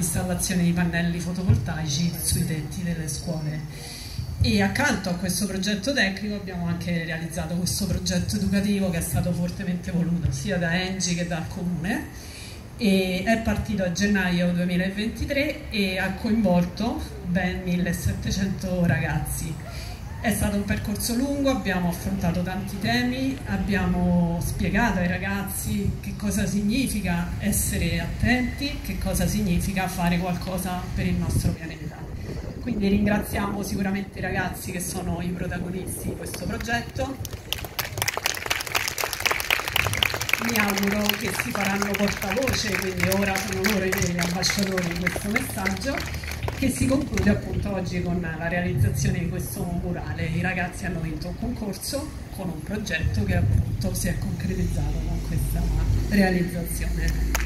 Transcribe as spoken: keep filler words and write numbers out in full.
l'installazione di pannelli fotovoltaici sui tetti delle scuole. E accanto a questo progetto tecnico abbiamo anche realizzato questo progetto educativo che è stato fortemente voluto sia da Engi che dal Comune, e è partito a gennaio duemilaventitré e ha coinvolto ben millesettecento ragazzi. È stato un percorso lungo, abbiamo affrontato tanti temi, abbiamo spiegato ai ragazzi che cosa significa essere attenti, che cosa significa fare qualcosa per il nostro pianeta. Quindi ringraziamo sicuramente i ragazzi che sono i protagonisti di questo progetto. Mi auguro che si faranno portavoce, quindi ora sono loro i veri ambasciatori di questo messaggio, che si conclude appunto oggi con la realizzazione di questo murale. I ragazzi hanno vinto un concorso con un progetto che appunto si è concretizzato con questa realizzazione.